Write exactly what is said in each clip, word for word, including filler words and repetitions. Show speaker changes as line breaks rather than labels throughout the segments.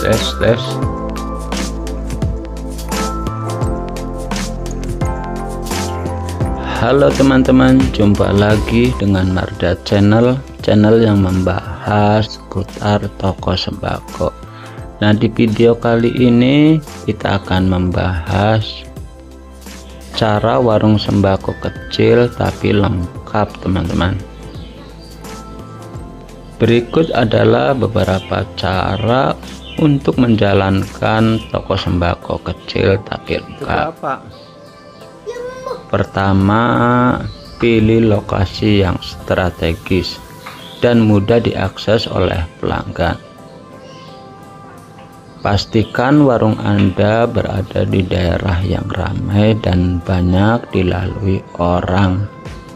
tes tes. Halo teman-teman, jumpa lagi dengan Marda Channel, channel yang membahas seputar toko sembako. Nah, di video kali ini kita akan membahas cara warung sembako kecil tapi lengkap, teman-teman. Berikut adalah beberapa cara untuk menjalankan toko sembako kecil tapi lengkap. Pertama, pilih lokasi yang strategis dan mudah diakses oleh pelanggan. Pastikan warung Anda berada di daerah yang ramai dan banyak dilalui orang.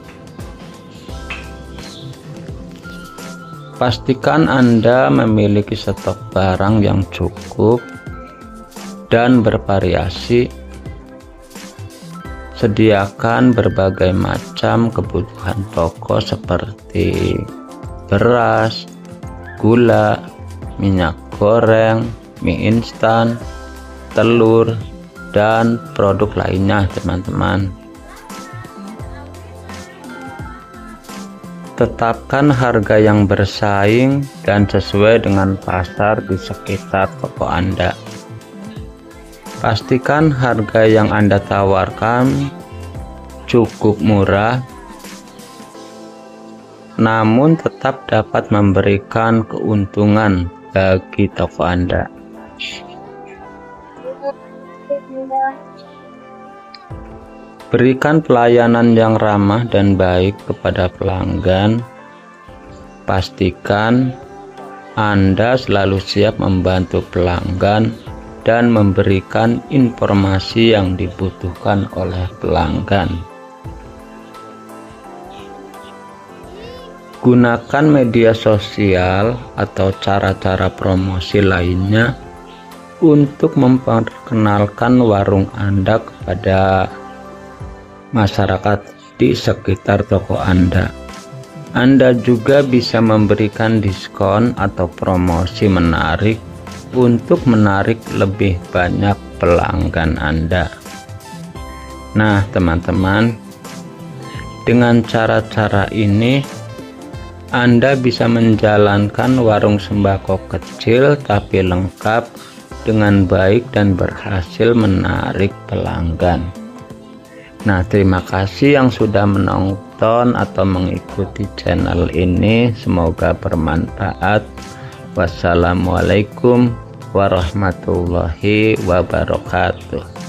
Pastikan Anda memiliki stok barang yang cukup dan bervariasi. Sediakan berbagai macam kebutuhan pokok seperti beras, gula, minyak goreng, mie instan, telur, dan produk lainnya, teman-teman. Tetapkan harga yang bersaing dan sesuai dengan pasar di sekitar toko Anda. Pastikan harga yang Anda tawarkan cukup murah, namun tetap dapat memberikan keuntungan bagi toko Anda. Berikan pelayanan yang ramah dan baik kepada pelanggan. Pastikan Anda selalu siap membantu pelanggan dan memberikan informasi yang dibutuhkan oleh pelanggan. Gunakan media sosial atau cara-cara promosi lainnya untuk memperkenalkan warung Anda kepada masyarakat di sekitar toko Anda. Anda juga bisa memberikan diskon atau promosi menarik untuk menarik lebih banyak pelanggan Anda. Nah, teman-teman, dengan cara-cara ini Anda bisa menjalankan warung sembako kecil tapi lengkap dengan baik dan berhasil menarik pelanggan. Nah, terima kasih yang sudah menonton atau mengikuti channel ini. Semoga bermanfaat. Wassalamualaikum warahmatullahi wabarakatuh.